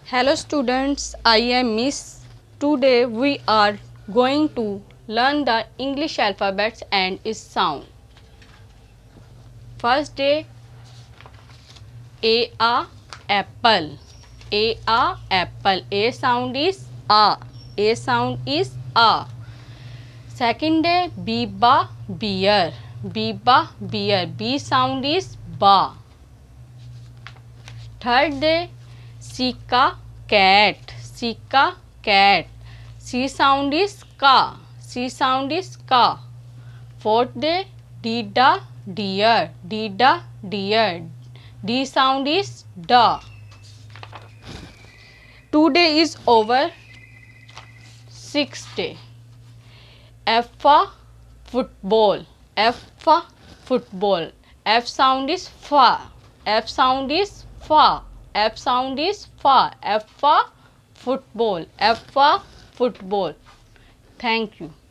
Hello students, I am Miss. Today we are going to learn the English alphabets and its sound. First day, apple. Apple. A sound is A. A sound is A. Second day, beer. Beer. B sound is Ba. Third day, cat. C sound is Ka. C sound is Ka. Fourth day, deer. D sound is Da. Today is over. Sixth day, F for football. F sound is Fa. F sound is Fa. F sound is Fa. F for football. Thank you.